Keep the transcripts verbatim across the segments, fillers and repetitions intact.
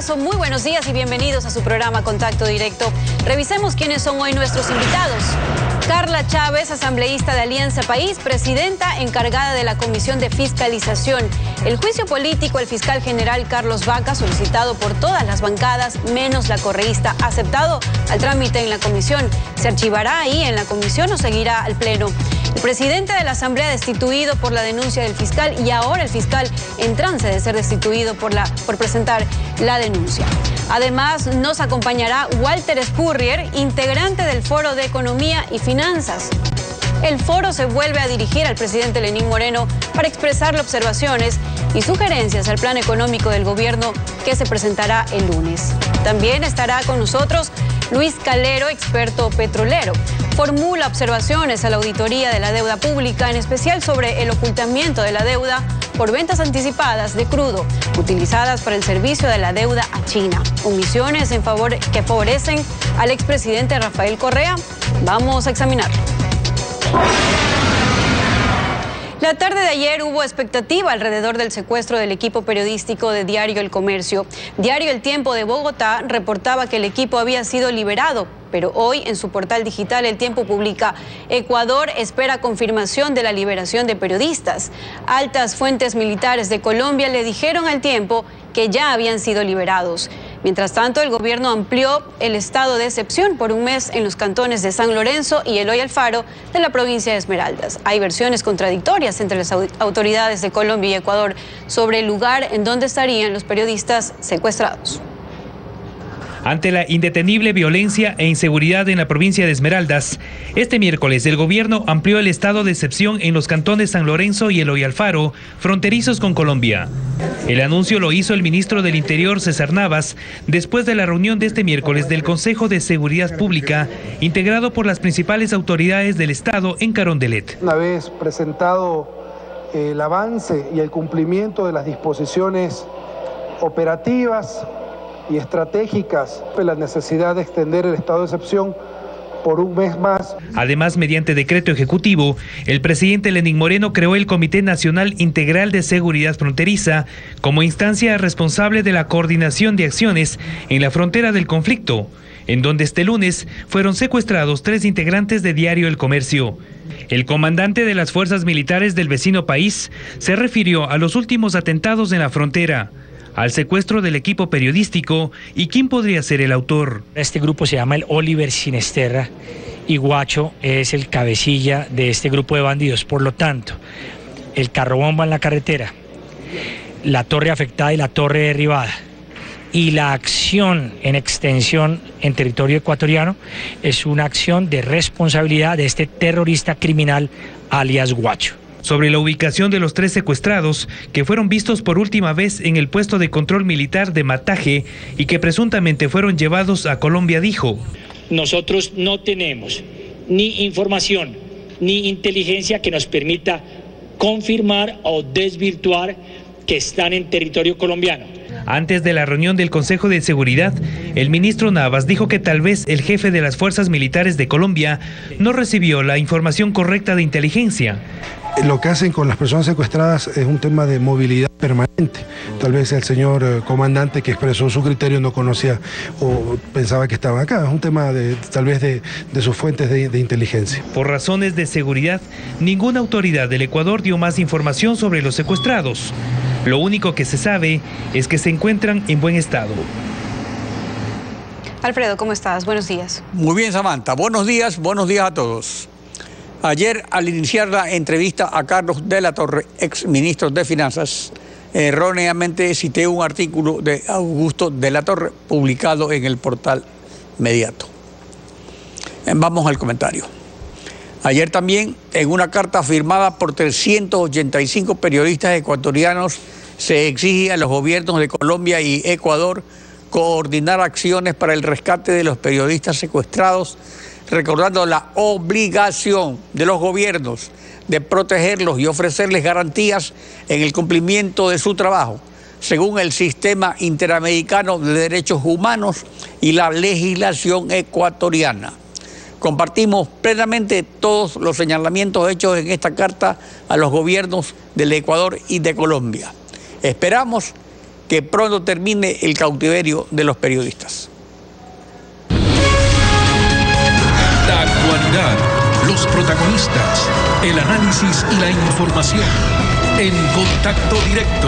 marzo, muy buenos días y bienvenidos a su programa Contacto Directo. Revisemos quiénes son hoy nuestros invitados. Carla Chávez, asambleísta de Alianza País, presidenta encargada de la Comisión de Fiscalización. El juicio político al fiscal general Carlos Vaca, solicitado por todas las bancadas, menos la correísta, aceptado al trámite en la comisión. ¿Se archivará ahí en la comisión o seguirá al pleno? El presidente de la Asamblea destituido por la denuncia del fiscal y ahora el fiscal en trance de ser destituido por, la, por presentar la denuncia. Además, nos acompañará Walter Spurrier, integrante del Foro de Economía y Finanzas. El foro se vuelve a dirigir al presidente Lenín Moreno para expresarle observaciones y sugerencias al plan económico del gobierno que se presentará el lunes. También estará con nosotros Luis Calero, experto petrolero. Formula observaciones a la auditoría de la deuda pública, en especial sobre el ocultamiento de la deuda por ventas anticipadas de crudo, utilizadas para el servicio de la deuda a China. Omisiones en favor, que favorecen al expresidente Rafael Correa. Vamos a examinarlo. La tarde de ayer hubo expectativa alrededor del secuestro del equipo periodístico de Diario El Comercio. Diario El Tiempo de Bogotá reportaba que el equipo había sido liberado, pero hoy en su portal digital El Tiempo publica: Ecuador espera confirmación de la liberación de periodistas. Altas fuentes militares de Colombia le dijeron al Tiempo que ya habían sido liberados. Mientras tanto, el gobierno amplió el estado de excepción por un mes en los cantones de San Lorenzo y Eloy Alfaro de la provincia de Esmeraldas. Hay versiones contradictorias entre las autoridades de Colombia y Ecuador sobre el lugar en donde estarían los periodistas secuestrados. Ante la indetenible violencia e inseguridad en la provincia de Esmeraldas, este miércoles el gobierno amplió el estado de excepción en los cantones San Lorenzo y Eloy Alfaro, fronterizos con Colombia. El anuncio lo hizo el ministro del Interior, César Navas, después de la reunión de este miércoles del Consejo de Seguridad Pública, integrado por las principales autoridades del Estado en Carondelet. Una vez presentado el avance y el cumplimiento de las disposiciones operativas y estratégicas, la necesidad de extender el estado de excepción por un mes más. Además, mediante decreto ejecutivo, el presidente Lenín Moreno creó el Comité Nacional Integral de Seguridad Fronteriza como instancia responsable de la coordinación de acciones en la frontera del conflicto, en donde este lunes fueron secuestrados tres integrantes de Diario El Comercio. El comandante de las fuerzas militares del vecino país se refirió a los últimos atentados en la frontera, al secuestro del equipo periodístico y quién podría ser el autor. Este grupo se llama el Oliver Sinesterra y Guacho es el cabecilla de este grupo de bandidos. Por lo tanto, el carro bomba en la carretera, la torre afectada y la torre derribada y la acción en extensión en territorio ecuatoriano es una acción de responsabilidad de este terrorista criminal alias Guacho. Sobre la ubicación de los tres secuestrados que fueron vistos por última vez en el puesto de control militar de Mataje y que presuntamente fueron llevados a Colombia, dijo: nosotros no tenemos ni información ni inteligencia que nos permita confirmar o desvirtuar que están en territorio colombiano. Antes de la reunión del Consejo de Seguridad, el ministro Navas dijo que tal vez el jefe de las fuerzas militares de Colombia no recibió la información correcta de inteligencia. Lo que hacen con las personas secuestradas es un tema de movilidad permanente. Tal vez el señor eh, comandante que expresó su criterio no conocía o pensaba que estaban acá. Es un tema de, tal vez de, de sus fuentes de, de inteligencia. Por razones de seguridad, ninguna autoridad del Ecuador dio más información sobre los secuestrados. Lo único que se sabe es que se encuentran en buen estado. Alfredo, ¿cómo estás? Buenos días. Muy bien, Samantha. Buenos días, buenos días a todos. Ayer, al iniciar la entrevista a Carlos de la Torre, ex ministro de Finanzas, erróneamente cité un artículo de Augusto de la Torre publicado en el portal Mediato. Vamos al comentario. Ayer también, en una carta firmada por trescientos ochenta y cinco periodistas ecuatorianos, se exige a los gobiernos de Colombia y Ecuador coordinar acciones para el rescate de los periodistas secuestrados, recordando la obligación de los gobiernos de protegerlos y ofrecerles garantías en el cumplimiento de su trabajo, según el Sistema Interamericano de Derechos Humanos y la legislación ecuatoriana. Compartimos plenamente todos los señalamientos hechos en esta carta a los gobiernos del Ecuador y de Colombia. Esperamos que pronto termine el cautiverio de los periodistas. La actualidad, los protagonistas, el análisis y la información en Contacto Directo.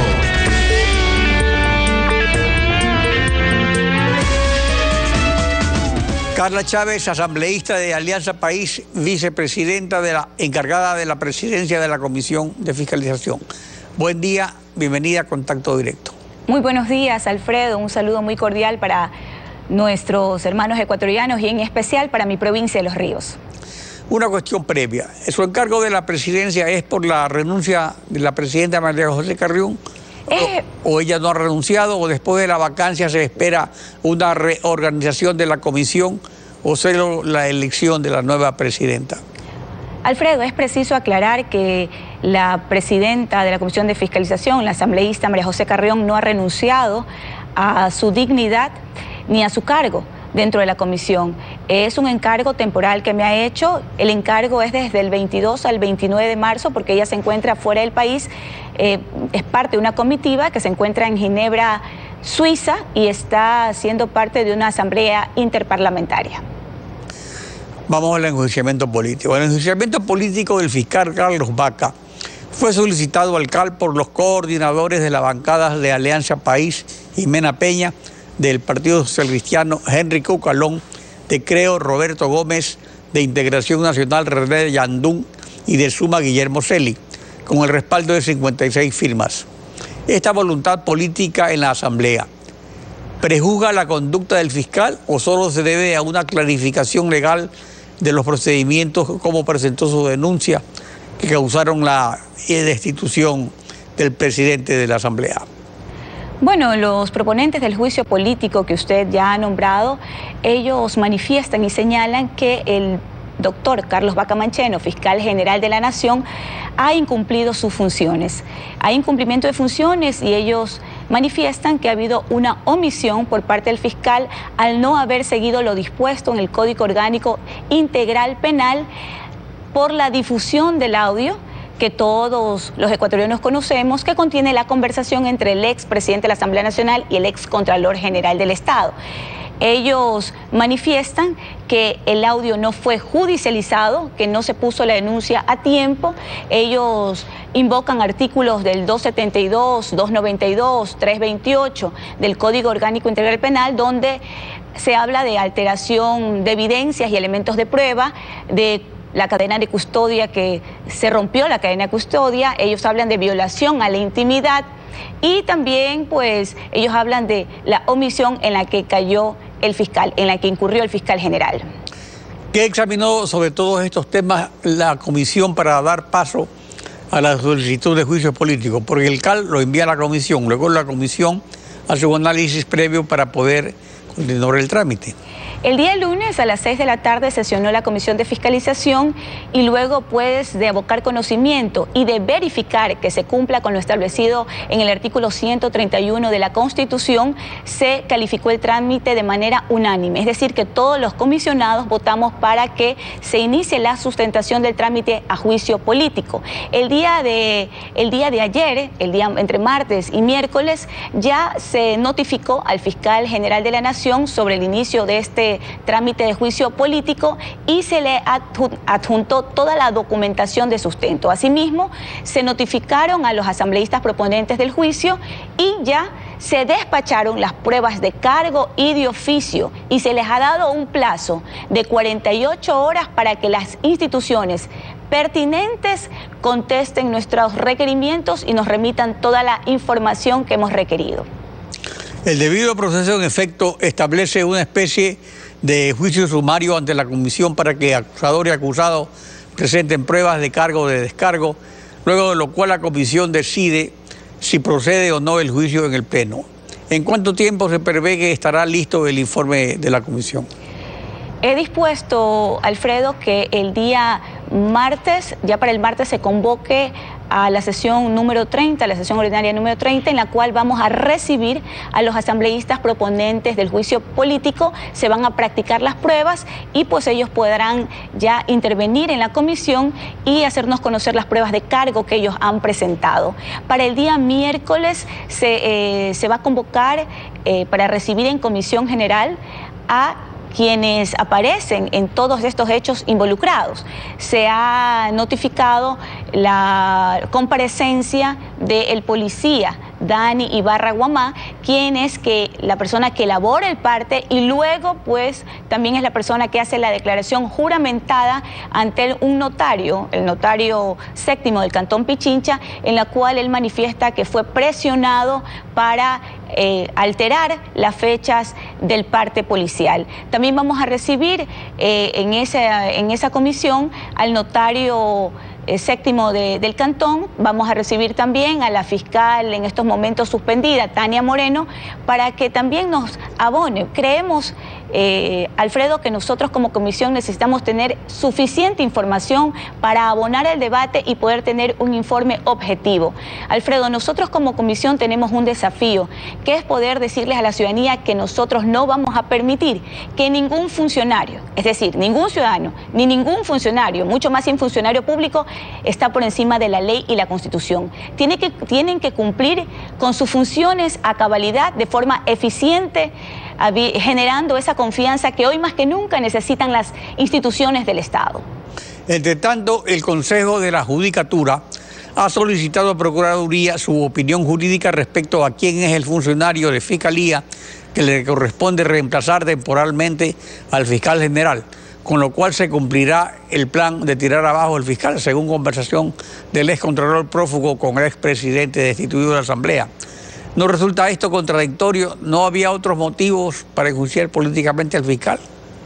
Carla Chávez, asambleísta de Alianza País, vicepresidenta de la encargada de la presidencia de la Comisión de Fiscalización. Buen día, bienvenida a Contacto Directo. Muy buenos días, Alfredo. Un saludo muy cordial para nuestros hermanos ecuatorianos y en especial para mi provincia de Los Ríos. Una cuestión previa. ¿Su encargo de la presidencia es por la renuncia de la presidenta María José Carrión? Eh... O, ¿O ella no ha renunciado? ¿O después de la vacancia se espera una reorganización de la comisión? ¿O solo la elección de la nueva presidenta? Alfredo, es preciso aclarar que la presidenta de la Comisión de Fiscalización, la asambleísta María José Carrión, no ha renunciado a su dignidad ni a su cargo dentro de la comisión. Es un encargo temporal que me ha hecho. El encargo es desde el veintidós al veintinueve de marzo porque ella se encuentra fuera del país. Eh, es parte de una comitiva que se encuentra en Ginebra, Suiza, y está siendo parte de una asamblea interparlamentaria. Vamos al enjuiciamiento político. El enjuiciamiento político del fiscal Carlos Vaca fue solicitado al C A L por los coordinadores de las bancadas de Alianza País y Mena Peña, del Partido Social Cristiano Henry Cucalón, de Creo Roberto Gómez, de Integración Nacional René Yandún y de Suma Guillermo Celi, con el respaldo de cincuenta y seis firmas. Esta voluntad política en la Asamblea, ¿prejuzga la conducta del fiscal o solo se debe a una clarificación legal de los procedimientos como presentó su denuncia que causaron la destitución del presidente de la Asamblea? Bueno, los proponentes del juicio político que usted ya ha nombrado, ellos manifiestan y señalan que el doctor Carlos Vaca Mancheno, fiscal general de la Nación, ha incumplido sus funciones. Hay incumplimiento de funciones y ellos manifiestan que ha habido una omisión por parte del fiscal al no haber seguido lo dispuesto en el Código Orgánico Integral Penal por la difusión del audio que todos los ecuatorianos conocemos, que contiene la conversación entre el ex presidente de la Asamblea Nacional y el ex Contralor General del Estado. Ellos manifiestan que el audio no fue judicializado, que no se puso la denuncia a tiempo. Ellos invocan artículos del doscientos setenta y dos, doscientos noventa y dos, trescientos veintiocho del Código Orgánico Integral Penal, donde se habla de alteración de evidencias y elementos de prueba, de la cadena de custodia, que se rompió la cadena de custodia. Ellos hablan de violación a la intimidad y también pues ellos hablan de la omisión en la que cayó el fiscal, en la que incurrió el fiscal general. ¿Qué examinó sobre todos estos temas la comisión para dar paso a la solicitud de juicio político? Porque el C A L lo envía a la comisión, luego la comisión hace un análisis previo para poder continuar el trámite. El día lunes a las seis de la tarde sesionó la Comisión de Fiscalización y luego pues de abocar conocimiento y de verificar que se cumpla con lo establecido en el artículo ciento treinta y uno de la Constitución, se calificó el trámite de manera unánime. Es decir, que todos los comisionados votamos para que se inicie la sustentación del trámite a juicio político. El día de, el día de ayer, el día entre martes y miércoles, ya se notificó al fiscal general de la Nación sobre el inicio de este trámite de juicio político y se le adjuntó toda la documentación de sustento. Asimismo, se notificaron a los asambleístas proponentes del juicio y ya se despacharon las pruebas de cargo y de oficio y se les ha dado un plazo de cuarenta y ocho horas para que las instituciones pertinentes contesten nuestros requerimientos y nos remitan toda la información que hemos requerido. El debido proceso, en efecto, establece una especie de juicio sumario ante la comisión para que acusador y acusado presenten pruebas de cargo o de descargo, luego de lo cual la comisión decide si procede o no el juicio en el pleno. ¿En cuánto tiempo se prevé que estará listo el informe de la comisión? He dispuesto, Alfredo, que el día martes, ya para el martes se convoque a la sesión número treinta, la sesión ordinaria número treinta, en la cual vamos a recibir a los asambleístas proponentes del juicio político, se van a practicar las pruebas y pues ellos podrán ya intervenir en la comisión y hacernos conocer las pruebas de cargo que ellos han presentado. Para el día miércoles se, eh, se va a convocar eh, para recibir en comisión general a quienes aparecen en todos estos hechos involucrados. Se ha notificado la comparecencia del policía Dani Ibarra Guamá, quien es que la persona que elabora el parte y luego pues también es la persona que hace la declaración juramentada ante un notario, el notario séptimo del Cantón Pichincha, en la cual él manifiesta que fue presionado para eh, alterar las fechas del parte policial. También vamos a recibir eh, en, esa, en esa comisión al notario Eh, séptimo de, del Cantón. Vamos a recibir también a la fiscal en estos momentos suspendida, Tania Moreno, para que también nos abone. Creemos, eh, Alfredo, que nosotros como comisión necesitamos tener suficiente información para abonar el debate y poder tener un informe objetivo. Alfredo, nosotros como comisión tenemos un desafío, que es poder decirles a la ciudadanía que nosotros no vamos a permitir que ningún funcionario, es decir, ningún ciudadano, ni ningún funcionario, mucho más sin funcionario público, está por encima de la ley y la Constitución. Tiene que, tienen que cumplir con sus funciones a cabalidad, de forma eficiente, generando esa confianza que hoy más que nunca necesitan las instituciones del Estado. Entre tanto, el Consejo de la Judicatura ha solicitado a Procuraduría su opinión jurídica respecto a quién es el funcionario de Fiscalía que le corresponde reemplazar temporalmente al fiscal general, con lo cual se cumplirá el plan de tirar abajo al fiscal, según conversación del excontralor prófugo con el expresidente destituido de la Asamblea. ¿No resulta esto contradictorio? ¿No había otros motivos para enjuiciar políticamente al fiscal?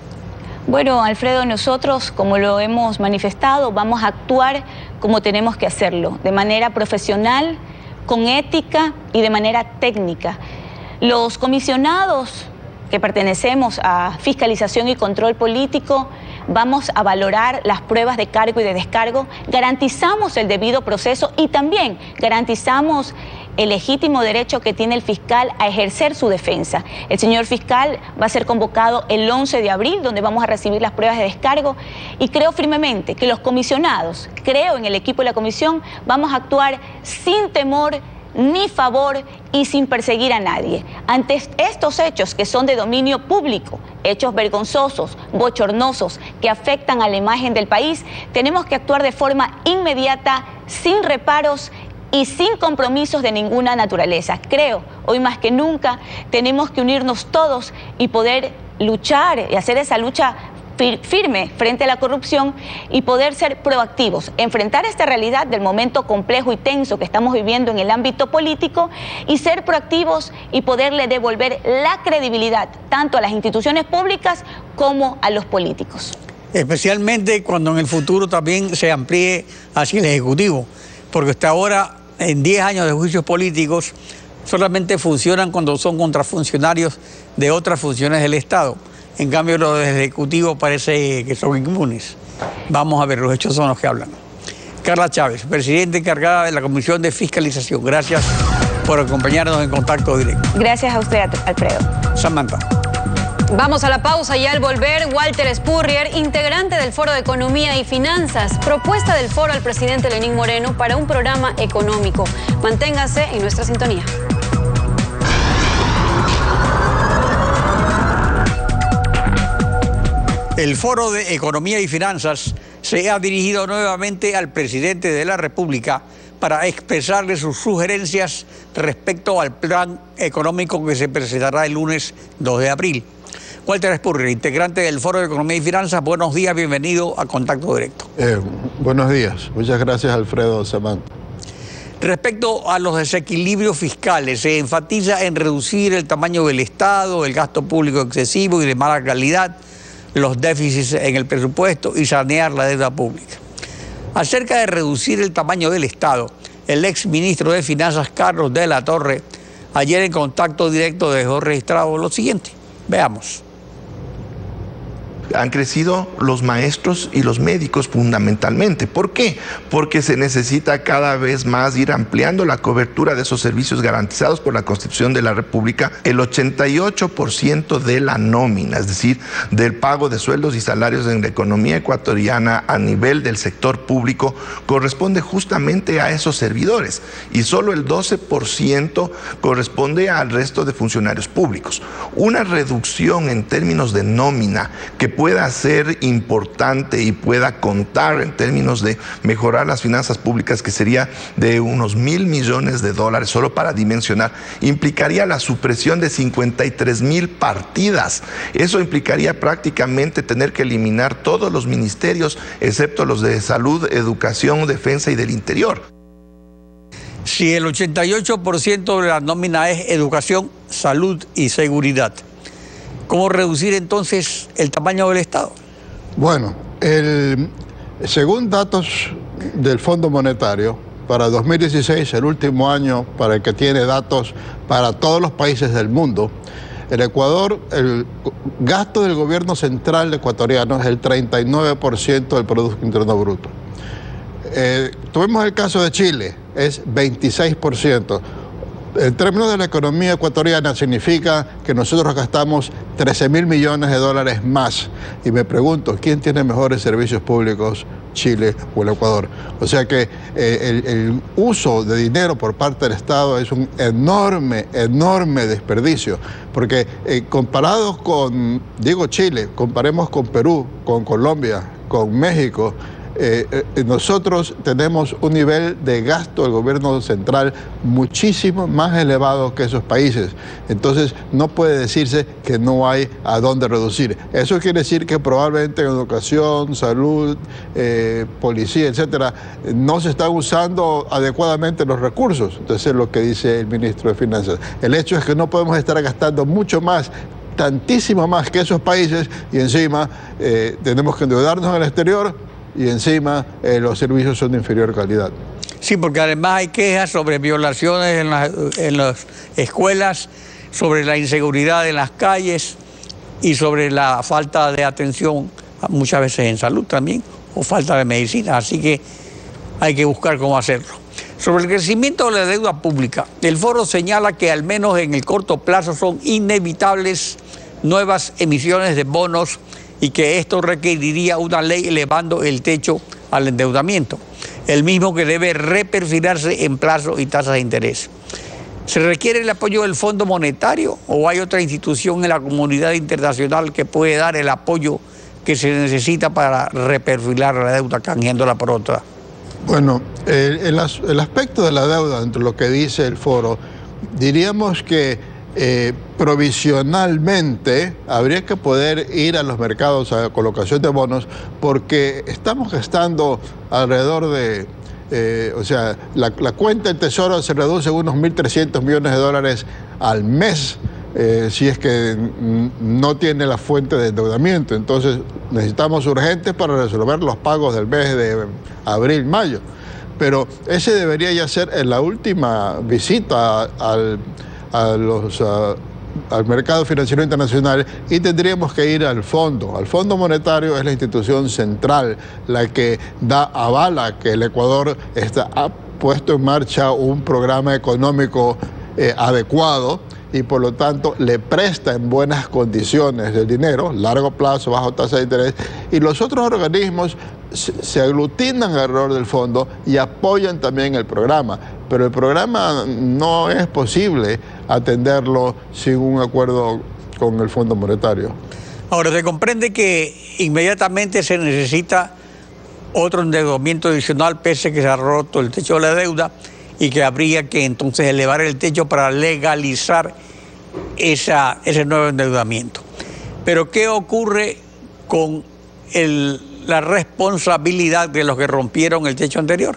Bueno, Alfredo, nosotros, como lo hemos manifestado, vamos a actuar como tenemos que hacerlo, de manera profesional, con ética y de manera técnica. Los comisionados que pertenecemos a Fiscalización y Control Político, vamos a valorar las pruebas de cargo y de descargo, garantizamos el debido proceso y también garantizamos el legítimo derecho que tiene el fiscal a ejercer su defensa. El señor fiscal va a ser convocado el once de abril, donde vamos a recibir las pruebas de descargo, y creo firmemente que los comisionados, creo en el equipo de la comisión, vamos a actuar sin temor ni favor y sin perseguir a nadie. Ante estos hechos que son de dominio público, hechos vergonzosos, bochornosos, que afectan a la imagen del país, tenemos que actuar de forma inmediata, sin reparos y sin compromisos de ninguna naturaleza. Creo, hoy más que nunca, tenemos que unirnos todos y poder luchar y hacer esa lucha firme frente a la corrupción y poder ser proactivos, enfrentar esta realidad del momento complejo y tenso que estamos viviendo en el ámbito político y ser proactivos y poderle devolver la credibilidad tanto a las instituciones públicas como a los políticos. Especialmente cuando en el futuro también se amplíe hacia el Ejecutivo, porque hasta ahora, en diez años de juicios políticos, solamente funcionan cuando son contra funcionarios de otras funciones del Estado. En cambio, los del Ejecutivo parece que son inmunes. Vamos a ver, los hechos son los que hablan. Carla Chávez, presidenta encargada de la Comisión de Fiscalización. Gracias por acompañarnos en Contacto Directo. Gracias a usted, Alfredo. Samantha. Vamos a la pausa y al volver, Walter Spurrier, integrante del Foro de Economía y Finanzas, propuesta del foro al presidente Lenín Moreno para un programa económico. Manténgase en nuestra sintonía. El Foro de Economía y Finanzas se ha dirigido nuevamente al presidente de la República para expresarle sus sugerencias respecto al plan económico que se presentará el lunes dos de abril. Walter Spurrier, integrante del Foro de Economía y Finanzas, buenos días, bienvenido a Contacto Directo. Eh, buenos días, muchas gracias, Alfredo Samantha. Respecto a los desequilibrios fiscales, se enfatiza en reducir el tamaño del Estado, el gasto público excesivo y de mala calidad, los déficits en el presupuesto y sanear la deuda pública. Acerca de reducir el tamaño del Estado, el ex ministro de Finanzas, Carlos de la Torre, ayer en Contacto Directo dejó registrado lo siguiente. Veamos. Han crecido los maestros y los médicos fundamentalmente. ¿Por qué? Porque se necesita cada vez más ir ampliando la cobertura de esos servicios garantizados por la Constitución de la República. El ochenta y ocho por ciento de la nómina, es decir, del pago de sueldos y salarios en la economía ecuatoriana a nivel del sector público, corresponde justamente a esos servidores, y solo el doce por ciento corresponde al resto de funcionarios públicos. Una reducción en términos de nómina que pueda ser importante y pueda contar en términos de mejorar las finanzas públicas, que sería de unos mil millones de dólares, solo para dimensionar, implicaría la supresión de cincuenta y tres mil partidas. Eso implicaría prácticamente tener que eliminar todos los ministerios, excepto los de salud, educación, defensa y del interior. Si el ochenta y ocho por ciento de la nómina es educación, salud y seguridad, ¿cómo reducir entonces el tamaño del Estado? Bueno, el, según datos del Fondo Monetario, para dos mil dieciséis, el último año para el que tiene datos para todos los países del mundo, el Ecuador, el gasto del gobierno central ecuatoriano es el treinta y nueve por ciento del Producto Interno Bruto. Eh, tuvimos el caso de Chile, es veintiséis por ciento. En términos de la economía ecuatoriana significa que nosotros gastamos trece mil millones de dólares más. Y me pregunto, ¿quién tiene mejores servicios públicos, Chile o el Ecuador? O sea que eh, el, el uso de dinero por parte del Estado es un enorme, enorme desperdicio. Porque eh, comparado con, digo Chile, comparemos con Perú, con Colombia, con México, Eh, eh, nosotros tenemos un nivel de gasto del gobierno central muchísimo más elevado que esos países. Entonces no puede decirse que no hay a dónde reducir. Eso quiere decir que probablemente en educación, salud, eh, policía, etcétera, no se están usando adecuadamente los recursos. Entonces es lo que dice el ministro de Finanzas. El hecho es que no podemos estar gastando mucho más, tantísimo más que esos países, y encima eh, tenemos que endeudarnos en el exterior, y encima eh, los servicios son de inferior calidad. Sí, porque además hay quejas sobre violaciones en, la, en las escuelas, sobre la inseguridad en las calles y sobre la falta de atención muchas veces en salud también, o falta de medicina, así que hay que buscar cómo hacerlo. Sobre el crecimiento de la deuda pública, el foro señala que al menos en el corto plazo son inevitables nuevas emisiones de bonos y que esto requeriría una ley elevando el techo al endeudamiento, el mismo que debe reperfilarse en plazo y tasas de interés. ¿Se requiere el apoyo del Fondo Monetario o hay otra institución en la comunidad internacional que puede dar el apoyo que se necesita para reperfilar la deuda, canjeándola por otra? Bueno, el, el, el aspecto de la deuda, entre lo que dice el foro, diríamos que Eh, provisionalmente habría que poder ir a los mercados a colocación de bonos, porque estamos gastando alrededor de, eh, o sea, la, la cuenta del Tesoro se reduce unos mil trescientos millones de dólares al mes, eh, si es que no tiene la fuente de endeudamiento. Entonces necesitamos urgentes para resolver los pagos del mes de abril, mayo. Pero ese debería ya ser en la última visita al... A los, uh, al mercado financiero internacional, y tendríamos que ir al fondo. Al Fondo Monetario es la institución central, la que da avala que el Ecuador está, ha puesto en marcha un programa económico eh, adecuado, y por lo tanto le presta en buenas condiciones el dinero, largo plazo, bajo tasa de interés, y los otros organismos se, se aglutinan alrededor del fondo y apoyan también el programa. Pero el programa no es posible atenderlo sin un acuerdo con el Fondo Monetario. Ahora, se comprende que inmediatamente se necesita otro endeudamiento adicional, pese a que se ha roto el techo de la deuda, y que habría que entonces elevar el techo para legalizar esa, ese nuevo endeudamiento. Pero ¿qué ocurre con el, la responsabilidad de los que rompieron el techo anterior?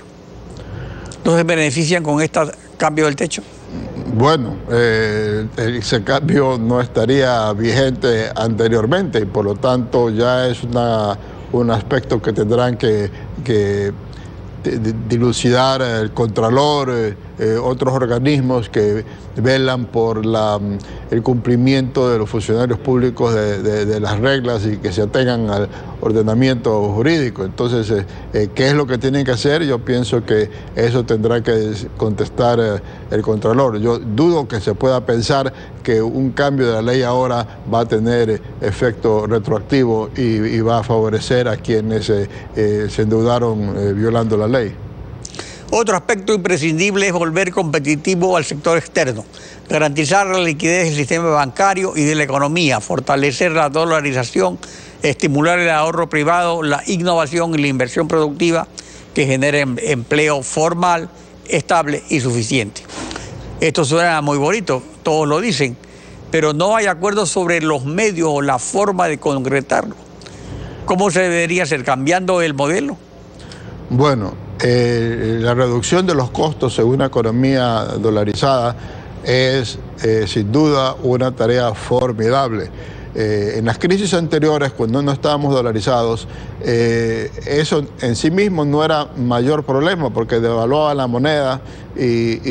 ¿No se benefician con este cambio del techo? Bueno, eh, ese cambio no estaría vigente anteriormente, y por lo tanto ya es una, un aspecto que tendrán que, que dilucidar el Contralor, eh, eh, otros organismos que velan por la, el cumplimiento de los funcionarios públicos de, de, de las reglas y que se atengan al ordenamiento jurídico. Entonces, eh, eh, ¿qué es lo que tienen que hacer? Yo pienso que eso tendrá que contestar eh, el Contralor. Yo dudo que se pueda pensar que un cambio de la ley ahora va a tener efecto retroactivo y, y va a favorecer a quienes eh, eh, se endeudaron eh, violando la ley. Otro aspecto imprescindible es volver competitivo al sector externo, garantizar la liquidez del sistema bancario y de la economía, fortalecer la dolarización, estimular el ahorro privado, la innovación y la inversión productiva que genere empleo formal, estable y suficiente. Esto suena muy bonito, todos lo dicen, pero no hay acuerdo sobre los medios o la forma de concretarlo. ¿Cómo se debería hacer? ¿Cambiando el modelo? Bueno, eh, la reducción de los costos en una economía dolarizada es eh, sin duda una tarea formidable. Eh, en las crisis anteriores, cuando no estábamos dolarizados, eh, eso en sí mismo no era mayor problema porque devaluaba la moneda y,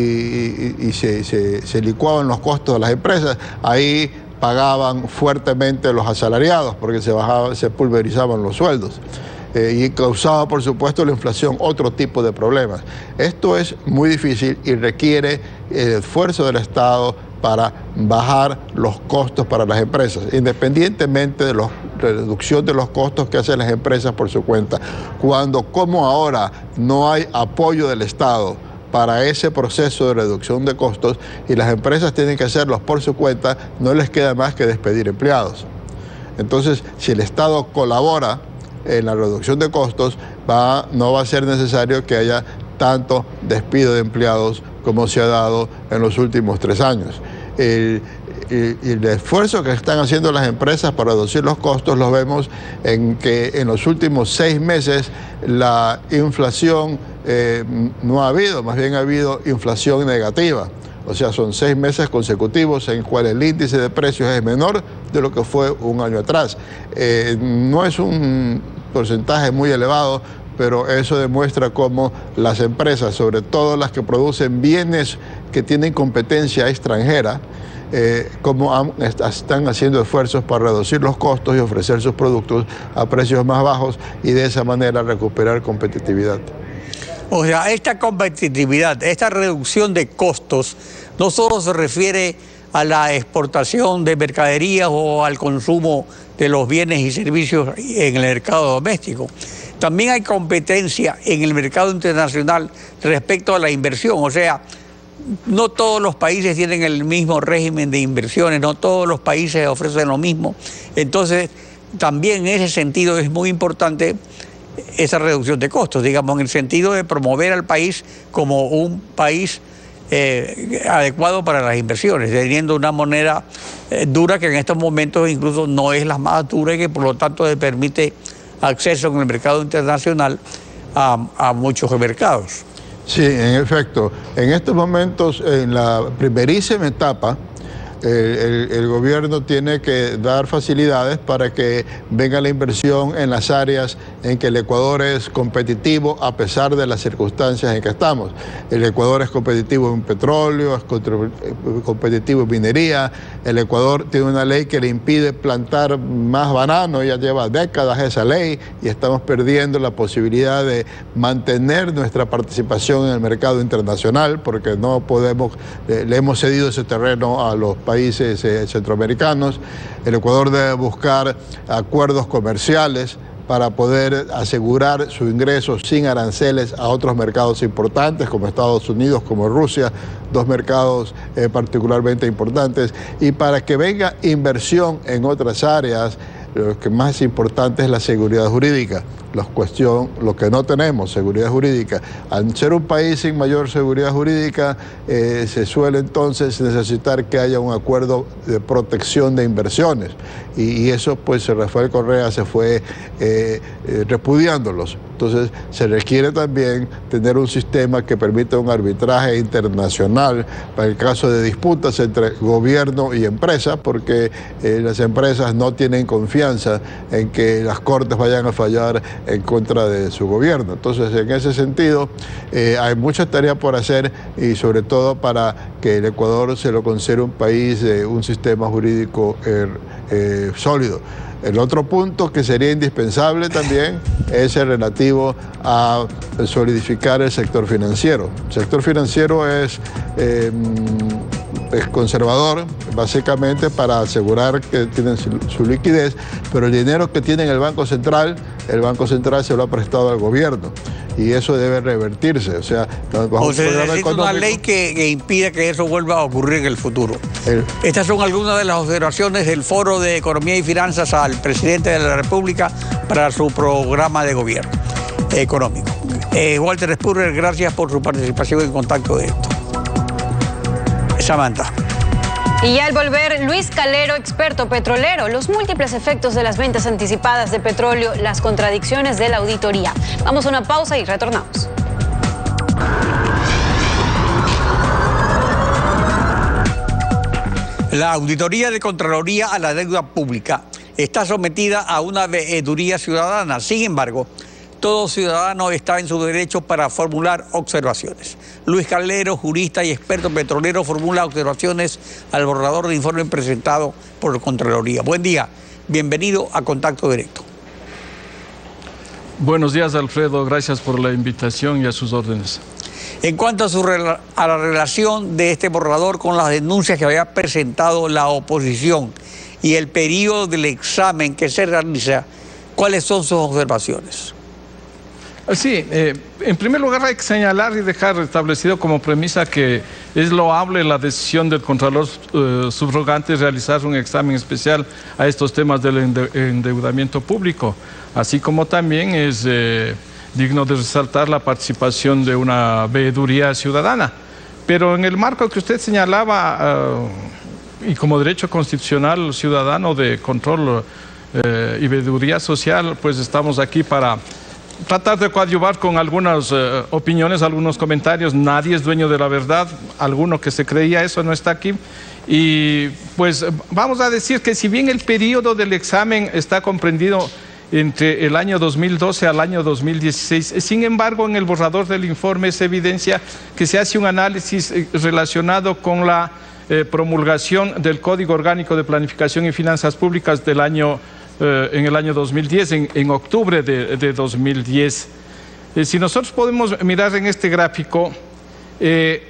y, y, y se, se, se licuaban los costos de las empresas. Ahí pagaban fuertemente los asalariados porque se, bajaba, se pulverizaban los sueldos. Eh, y causaba, por supuesto, la inflación otro tipo de problemas. Esto es muy difícil y requiere el esfuerzo del Estado para bajar los costos para las empresas, independientemente de la reducción de los costos que hacen las empresas por su cuenta. Cuando, como ahora, no hay apoyo del Estado para ese proceso de reducción de costos y las empresas tienen que hacerlos por su cuenta, no les queda más que despedir empleados. Entonces, si el Estado colabora en la reducción de costos, va, no va a ser necesario que haya tanto despido de empleados como se ha dado en los últimos tres años. El, el, el esfuerzo que están haciendo las empresas para reducir los costos lo vemos en que en los últimos seis meses la inflación eh, no ha habido, más bien ha habido inflación negativa. O sea, son seis meses consecutivos en cual el índice de precios es menor de lo que fue un año atrás. Eh, no es un porcentaje muy elevado, pero eso demuestra cómo las empresas, sobre todo las que producen bienes que tienen competencia extranjera, eh, cómo han, están haciendo esfuerzos para reducir los costos y ofrecer sus productos a precios más bajos y de esa manera recuperar competitividad. O sea, esta competitividad, esta reducción de costos, no solo se refiere a la exportación de mercaderías o al consumo de los bienes y servicios en el mercado doméstico. También hay competencia en el mercado internacional respecto a la inversión. O sea, no todos los países tienen el mismo régimen de inversiones, no todos los países ofrecen lo mismo. Entonces, también en ese sentido es muy importante esa reducción de costos, digamos, en el sentido de promover al país como un país eh, adecuado para las inversiones, teniendo una moneda eh, dura que en estos momentos incluso no es la más dura y que por lo tanto le permite acceso en el mercado internacional a, a muchos mercados. Sí, en efecto. En estos momentos, en la primerísima etapa, El, el, el gobierno tiene que dar facilidades para que venga la inversión en las áreas en que el Ecuador es competitivo a pesar de las circunstancias en que estamos. El Ecuador es competitivo en petróleo, es competitivo en minería. El Ecuador tiene una ley que le impide plantar más banano, ya lleva décadas esa ley y estamos perdiendo la posibilidad de mantener nuestra participación en el mercado internacional porque no podemos, eh, le hemos cedido ese terreno a los países eh, centroamericanos. El Ecuador debe buscar acuerdos comerciales para poder asegurar su ingreso sin aranceles a otros mercados importantes como Estados Unidos, como Rusia, dos mercados eh, particularmente importantes, y para que venga inversión en otras áreas. Lo que más importante es la seguridad jurídica, la cuestión, lo que no tenemos, seguridad jurídica. Al ser un país sin mayor seguridad jurídica, eh, se suele entonces necesitar que haya un acuerdo de protección de inversiones. Y, y eso, pues, Rafael Correa se fue eh, eh, repudiándolos. Entonces se requiere también tener un sistema que permita un arbitraje internacional para el caso de disputas entre gobierno y empresa, porque eh, las empresas no tienen confianza en que las cortes vayan a fallar en contra de su gobierno. Entonces, en ese sentido, eh, hay mucha tarea por hacer y sobre todo para que el Ecuador se lo considere un país de un sistema jurídico eh, eh, sólido. El otro punto que sería indispensable también es el relativo a solidificar el sector financiero. El sector financiero es, eh, es conservador, básicamente para asegurar que tienen su, su liquidez, pero el dinero que tiene el Banco Central, el Banco Central se lo ha prestado al gobierno y eso debe revertirse. O sea, bajo o sea, necesita una ley que, que impida que eso vuelva a ocurrir en el futuro. El, Estas son algunas de las observaciones del Foro de Economía y Finanzas al presidente de la República para su programa de gobierno económico. Eh, Walter Spurrier, gracias por su participación en Contacto Directo. Samantha. Y ya al volver, Luis Calero, experto petrolero, los múltiples efectos de las ventas anticipadas de petróleo, las contradicciones de la auditoría. Vamos a una pausa y retornamos. La auditoría de Contraloría a la deuda pública está sometida a una veeduría ciudadana. Sin embargo, todo ciudadano está en su derecho para formular observaciones. Luis Calero, jurista y experto petrolero, formula observaciones al borrador de informe presentado por Contraloría. Buen día, bienvenido a Contacto Directo. Buenos días, Alfredo, gracias por la invitación y a sus órdenes. En cuanto a, su, a la relación de este borrador con las denuncias que había presentado la oposición y el periodo del examen que se realiza, ¿cuáles son sus observaciones? Sí, eh, en primer lugar hay que señalar y dejar establecido como premisa que es loable la decisión del Contralor eh, subrogante realizar un examen especial a estos temas del endeudamiento público, así como también es eh, digno de resaltar la participación de una veeduría ciudadana. Pero en el marco que usted señalaba, uh, y como derecho constitucional ciudadano de control uh, y veeduría social, pues estamos aquí para tratar de coadyuvar con algunas uh, opiniones, algunos comentarios. Nadie es dueño de la verdad, alguno que se creía eso no está aquí. Y pues vamos a decir que si bien el periodo del examen está comprendido entre el año dos mil doce al año dos mil dieciséis. Sin embargo, en el borrador del informe se evidencia que se hace un análisis relacionado con la eh, promulgación del Código Orgánico de Planificación y Finanzas Públicas del año, eh, en el año dos mil diez, en, en octubre de, de dos mil diez. Eh, si nosotros podemos mirar en este gráfico, eh,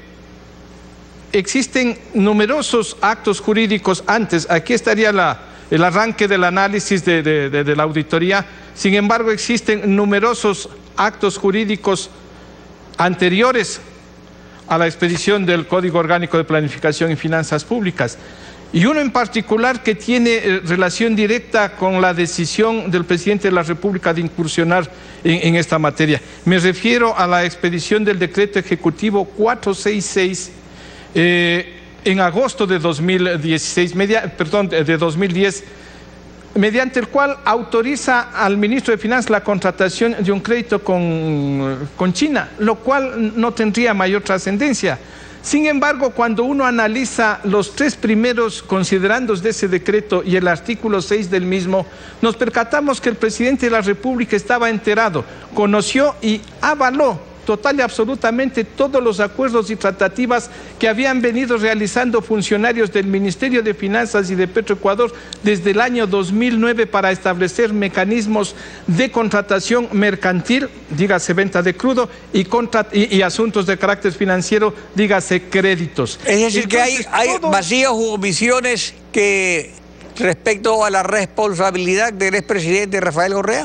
existen numerosos actos jurídicos antes. Aquí estaría la el arranque del análisis de, de, de, de la auditoría. Sin embargo, existen numerosos actos jurídicos anteriores a la expedición del Código Orgánico de Planificación y Finanzas Públicas, y uno en particular que tiene eh, relación directa con la decisión del presidente de la República de incursionar en, en esta materia. Me refiero a la expedición del decreto ejecutivo cuatrocientos sesenta y seis, eh, en agosto de dos mil dieciséis, media, perdón, de dos mil diez, mediante el cual autoriza al ministro de Finanzas la contratación de un crédito con, con China, lo cual no tendría mayor trascendencia. Sin embargo, cuando uno analiza los tres primeros considerandos de ese decreto y el artículo seis del mismo, nos percatamos que el presidente de la República estaba enterado, conoció y avaló total y absolutamente todos los acuerdos y tratativas que habían venido realizando funcionarios del Ministerio de Finanzas y de Petroecuador desde el año dos mil nueve para establecer mecanismos de contratación mercantil, dígase venta de crudo, y, contra, y, y asuntos de carácter financiero, dígase créditos. Es decir, Entonces, que hay, hay todo... vacíos u omisiones que respecto a la responsabilidad del expresidente Rafael Correa.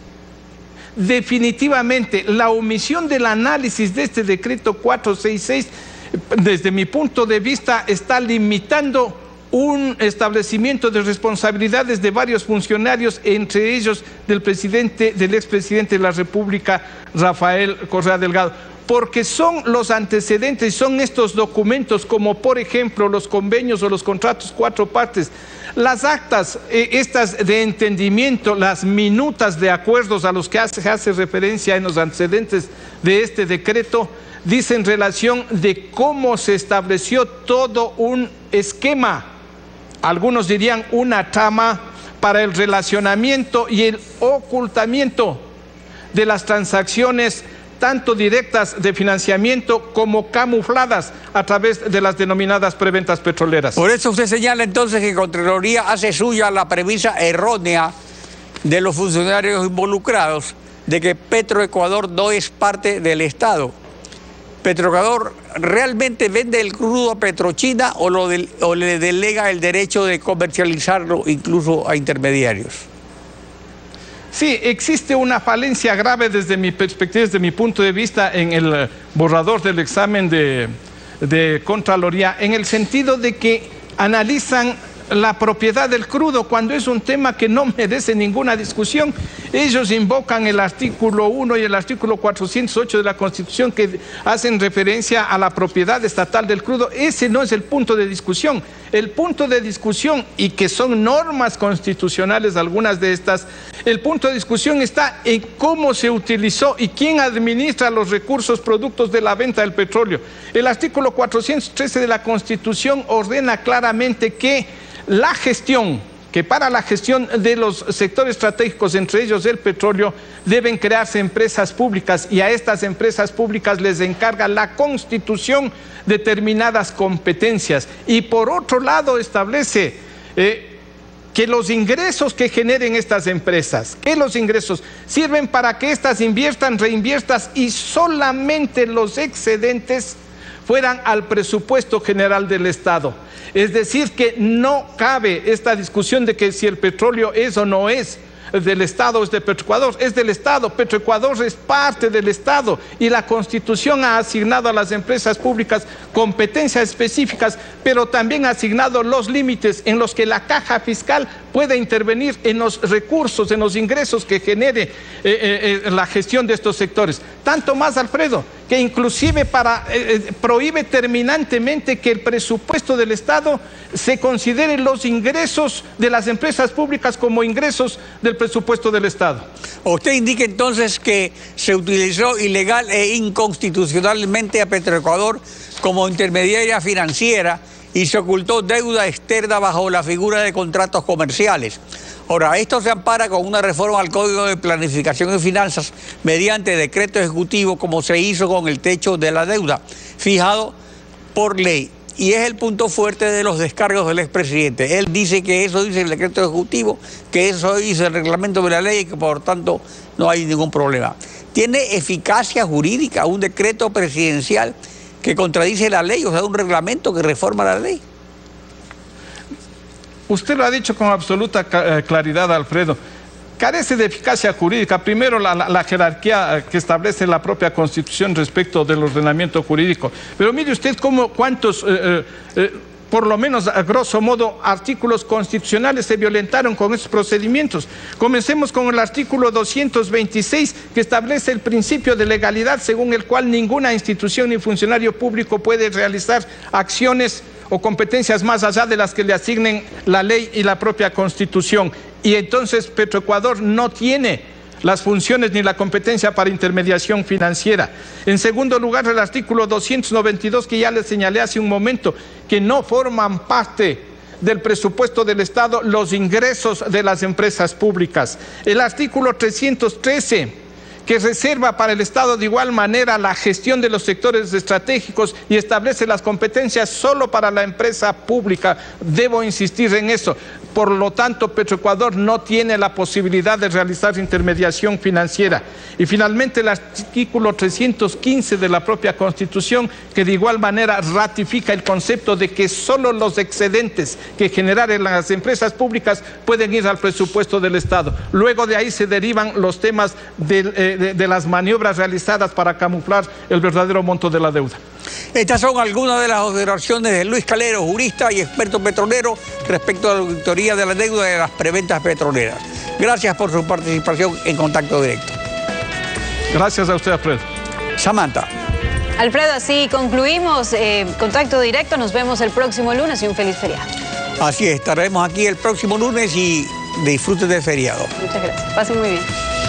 Definitivamente, la omisión del análisis de este decreto cuatrocientos sesenta y seis, desde mi punto de vista, está limitando un establecimiento de responsabilidades de varios funcionarios, entre ellos del presidente, del expresidente de la República, Rafael Correa Delgado. porque son los antecedentes, son estos documentos como por ejemplo los convenios o los contratos cuatro partes, las actas eh, estas de entendimiento, las minutas de acuerdos a los que hace, hace referencia en los antecedentes de este decreto, dicen relación de cómo se estableció todo un esquema, algunos dirían una trama para el relacionamiento y el ocultamiento de las transacciones tanto directas de financiamiento como camufladas a través de las denominadas preventas petroleras. Por eso usted señala entonces que Contraloría hace suya la premisa errónea de los funcionarios involucrados de que Petroecuador no es parte del Estado. ¿Petroecuador realmente vende el crudo a Petrochina o, lo del, o le delega el derecho de comercializarlo incluso a intermediarios? Sí, existe una falencia grave desde mi perspectiva, desde mi punto de vista, en el borrador del examen de, de Contraloría, en el sentido de que analizan la propiedad del crudo cuando es un tema que no merece ninguna discusión. Ellos invocan el artículo uno y el artículo cuatrocientos ocho de la Constitución que hacen referencia a la propiedad estatal del crudo. Ese no es el punto de discusión. El punto de discusión, y que son normas constitucionales algunas de estas, el punto de discusión está en cómo se utilizó y quién administra los recursos productos de la venta del petróleo. El artículo cuatrocientos trece de la Constitución ordena claramente que la gestión, que para la gestión de los sectores estratégicos, entre ellos el petróleo, deben crearse empresas públicas y a estas empresas públicas les encarga la Constitución determinadas competencias. Y por otro lado establece eh, que los ingresos que generen estas empresas, que los ingresos sirven para que éstas inviertan, reinviertan y solamente los excedentes fueran al presupuesto general del Estado. Es decir, que no cabe esta discusión de que si el petróleo es o no es del Estado o es de Petroecuador, es del Estado. Petroecuador es parte del Estado y la Constitución ha asignado a las empresas públicas competencias específicas, pero también ha asignado los límites en los que la caja fiscal puede intervenir en los recursos, en los ingresos que genere eh, eh, la gestión de estos sectores. Tanto más, Alfredo, que inclusive para, eh, prohíbe terminantemente que el presupuesto del Estado se considere los ingresos de las empresas públicas como ingresos del presupuesto del Estado. Usted indica entonces que se utilizó ilegal e inconstitucionalmente a Petroecuador como intermediaria financiera y se ocultó deuda externa bajo la figura de contratos comerciales. Ahora, esto se ampara con una reforma al Código de Planificación y Finanzas mediante decreto ejecutivo, como se hizo con el techo de la deuda, fijado por ley. Y es el punto fuerte de los descargos del expresidente. Él dice que eso dice el decreto ejecutivo, que eso dice el reglamento de la ley y que por tanto no hay ningún problema. ¿Tiene eficacia jurídica un decreto presidencial que contradice la ley, o sea, un reglamento que reforma la ley? Usted lo ha dicho con absoluta claridad, Alfredo. Carece de eficacia jurídica. Primero, la, la, la jerarquía que establece la propia Constitución respecto del ordenamiento jurídico. Pero mire usted cómo, cuántos, eh, eh, por lo menos a grosso modo, artículos constitucionales se violentaron con estos procedimientos. Comencemos con el artículo doscientos veintiséis, que establece el principio de legalidad, según el cual ninguna institución ni funcionario público puede realizar acciones o competencias más allá de las que le asignen la ley y la propia Constitución. Y entonces Petroecuador no tiene las funciones ni la competencia para intermediación financiera. En segundo lugar, el artículo doscientos noventa y dos, que ya le señalé hace un momento, que no forman parte del presupuesto del Estado los ingresos de las empresas públicas. El artículo trescientos trece, que reserva para el Estado de igual manera la gestión de los sectores estratégicos y establece las competencias solo para la empresa pública. Debo insistir en eso. Por lo tanto, Petroecuador no tiene la posibilidad de realizar intermediación financiera. Y finalmente, el artículo trescientos quince de la propia Constitución, que de igual manera ratifica el concepto de que solo los excedentes que generaren las empresas públicas pueden ir al presupuesto del Estado. Luego de ahí se derivan los temas de, eh, de, de las maniobras realizadas para camuflar el verdadero monto de la deuda. Estas son algunas de las observaciones de Luis Calero, jurista y experto petrolero, respecto a la auditoría de la deuda de las preventas petroleras. Gracias por su participación en Contacto Directo. Gracias a usted, Alfredo. Samantha. Alfredo, así concluimos eh, Contacto Directo. Nos vemos el próximo lunes y un feliz feriado. Así es, estaremos aquí el próximo lunes y disfruten del feriado. Muchas gracias. Pasen muy bien.